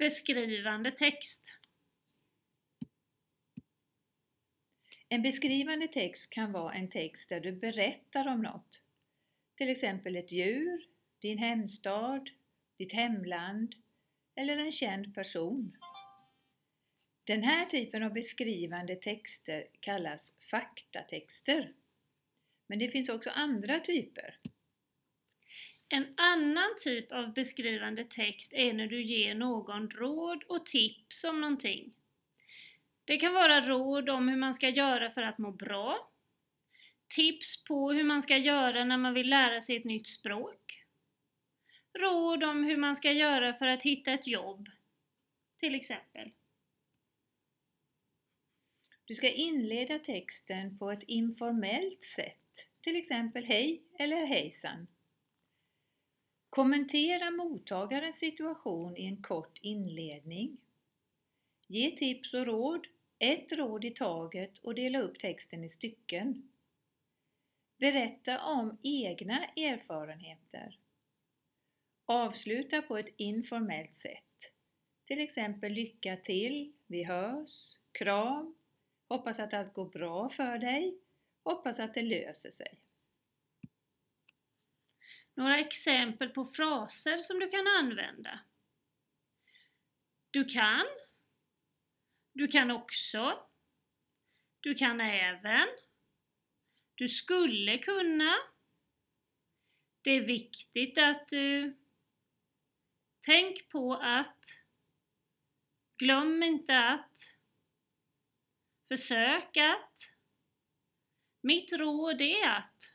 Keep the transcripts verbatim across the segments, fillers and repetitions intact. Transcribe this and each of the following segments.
Beskrivande text. En beskrivande text kan vara en text där du berättar om något. Till exempel ett djur, din hemstad, ditt hemland eller en känd person. Den här typen av beskrivande texter kallas faktatexter. Men det finns också andra typer. En annan typ av beskrivande text är när du ger någon råd och tips om någonting. Det kan vara råd om hur man ska göra för att må bra, tips på hur man ska göra när man vill lära sig ett nytt språk, råd om hur man ska göra för att hitta ett jobb, till exempel. Du ska inleda texten på ett informellt sätt, till exempel hej eller hejsan. Kommentera mottagarens situation i en kort inledning. Ge tips och råd, ett råd i taget och dela upp texten i stycken. Berätta om egna erfarenheter. Avsluta på ett informellt sätt. Till exempel lycka till, vi hörs, kram, hoppas att allt går bra för dig, hoppas att det löser sig. Några exempel på fraser som du kan använda. Du kan. Du kan också. Du kan även. Du skulle kunna. Det är viktigt att du. Tänk på att. Glöm inte att. Försök att. Mitt råd är att.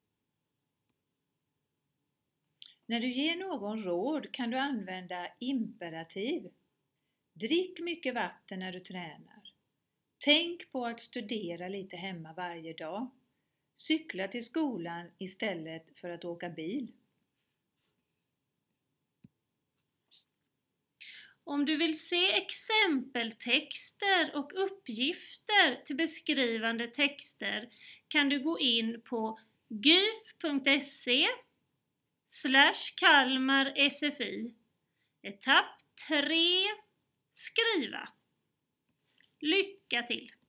När du ger någon råd kan du använda imperativ. Drick mycket vatten när du tränar. Tänk på att studera lite hemma varje dag. Cykla till skolan istället för att åka bil. Om du vill se exempeltexter och uppgifter till beskrivande texter kan du gå in på gyf.se slash Kalmar sfi. Etapp tre. Skriva. Lycka till!